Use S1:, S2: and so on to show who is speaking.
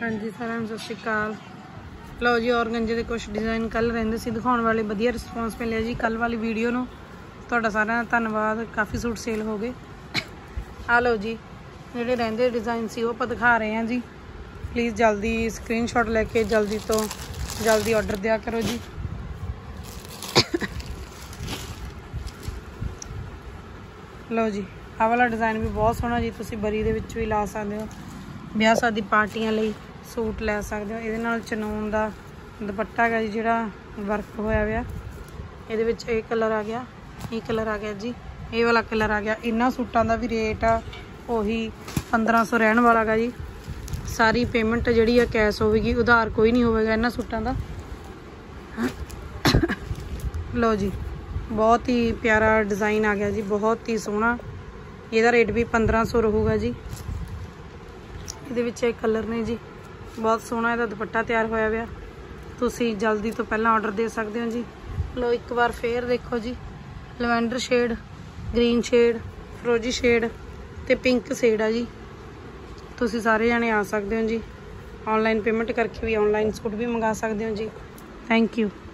S1: हाँ जी सारिਆਂ ਨੂੰ सत श्री अकाल। लो जी ऑर्गेंजे के कुछ डिज़ाइन कल रहिंदे सी दिखाने वाले, वधिया रिस्पॉन्स मिले जी कल वाली वीडियो नूं। तुहाडा सारिਆਂ ਦਾ धन्नवाद, काफ़ी सूट सेल हो गए। आ लो जी जिहड़े रहिंदे डिज़ाइन सी वो आपां दिखा रहे हैं जी। प्लीज़ जल्दी स्क्रीनशॉट लैके जल्दी तो जल्दी ऑर्डर दिया करो जी। लो जी आह वाला डिज़ाइन भी बहुत सोहना जी, तुसीं बरी दे विच भी ला सकदे हो, ब्याह शादी पार्टियां लई सूट लै सकदे हो। इहदे नाल चनून दा दुपट्टा है जी, जिहड़ा वर्क होया होया। इहदे विच ये कलर आ गया, ये कलर आ गया जी, ये वाला कलर आ गया। इन्हां सूटां दा भी रेट आ उही 1500 रहण वाला गा जी। सारी पेमेंट जिहड़ी आ कैश होवेगी, उधार कोई नहीं होवेगा इन्हां सूटां दा। लो जी बहुत ही प्यारा डिज़ाइन आ गया जी, बहुत ही सोहना। ਇਹਦਾ रेट भी 1500 ਰਹੂਗਾ जी। ਇਹਦੇ ਵਿੱਚ ਇਹ कलर ने जी, बहुत सोहना ਇਹਦਾ दुपट्टा तैयार होया होया। ਤੁਸੀਂ जल्दी तो पहला ऑर्डर दे सकते हो जी। लो एक बार फिर देखो जी, लवैंडर शेड, ग्रीन शेड, फरोजी शेड ते पिंक शेड आ जी। ਤੁਸੀਂ सारे जने आ सकते हो जी। ऑनलाइन पेमेंट करके भी ऑनलाइन सूट भी मंगा सकते हो जी। Thank you.